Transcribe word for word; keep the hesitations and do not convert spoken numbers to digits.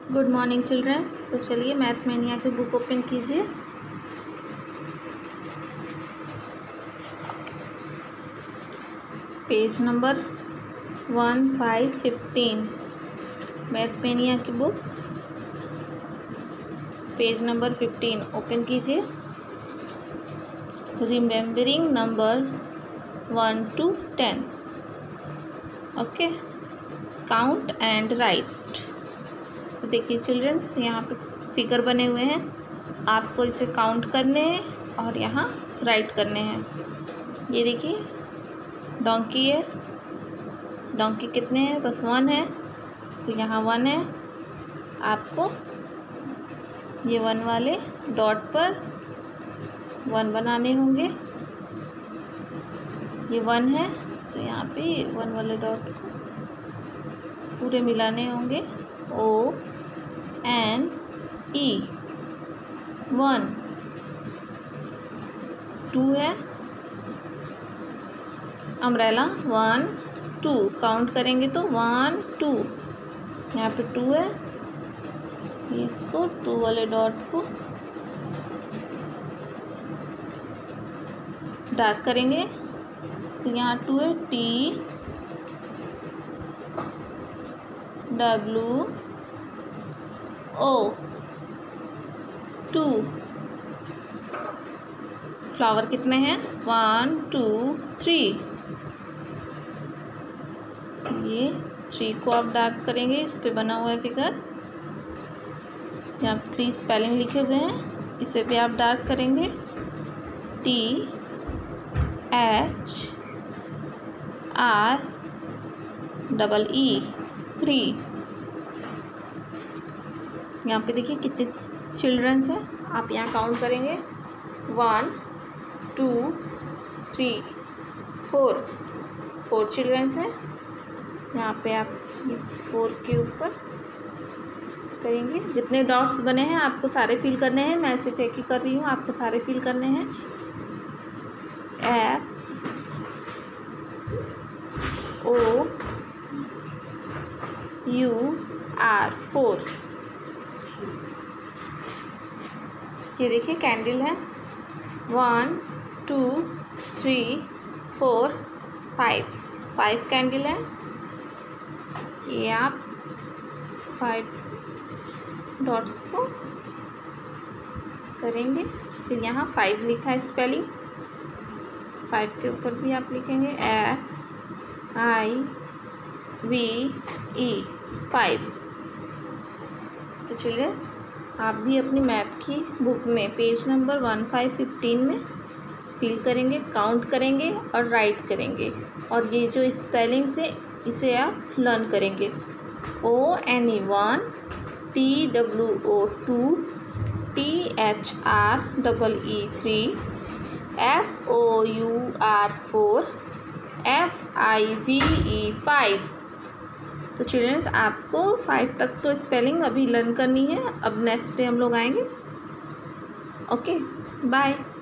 Good morning childrens. तो चलिए math mania की बुक ओपन कीजिए। Page number one five fifteen math mania की book page number fifteen open कीजिए। Remembering numbers one two ten. Okay, count and write. तो देखिए children's, यहाँ पे फिगर बने हुए हैं, आपको इसे काउंट करने हैं और यहाँ राइट करने हैं। ये देखिए डोंकी है, डोंकी कितने हैं? बस वन है, तो यहाँ वन है। आपको ये वन वाले डॉट पर वन बनाने होंगे। ये वन है, तो यहाँ पे वन वाले डॉट को पूरे मिलाने होंगे। O N E one. Two है, अम्ब्रेला वन टू काउंट करेंगे तो वन टू, यहाँ पे टू है। इसको टू वाले डॉट को डार्क करेंगे, तो यहाँ टू है। T W O two. Flower कितने हैं? One two three. ये थ्री को आप डार्क करेंगे, इस पे बना हुआ है फिगर। यहाँ पे थ्री स्पेलिंग लिखे हुए हैं, इसे भी आप डार्क करेंगे। T H R double E three. यहाँ पे देखिए कितने चिल्ड्रंस हैं, आप यहाँ काउंट करेंगे। One two three four, four childrens हैं। यहाँ पे आप ये फोर के ऊपर करेंगे। जितने डॉट्स बने हैं आपको सारे फिल करने हैं। मैं सिर्फ एक ही कर रही हूँ, आपको सारे फिल करने हैं। F O U R four. ये देखिए कैंडल है। One two three four five, five candle है। ये आप फाइव डॉट्स को करेंगे। फिर यहाँ फाइव लिखा है स्पेलिंग, फाइव के ऊपर भी आप लिखेंगे F I V E five. तो चिल्ड्रंस, आप भी अपनी मैथ की बुक में page number one five fifteen में फिल करेंगे, काउंट करेंगे और राइट करेंगे। और ये जो स्पेलिंग्स है इसे आप लर्न करेंगे। O N E one, T W O two, T H R double E three, F O U R four, F I V E five. तो चिल्ड्रंस, आपको फाइव तक तो स्पेलिंग अभी लर्न करनी है। अब नेक्स्ट डे हम लोग आएंगे। Okay, bye.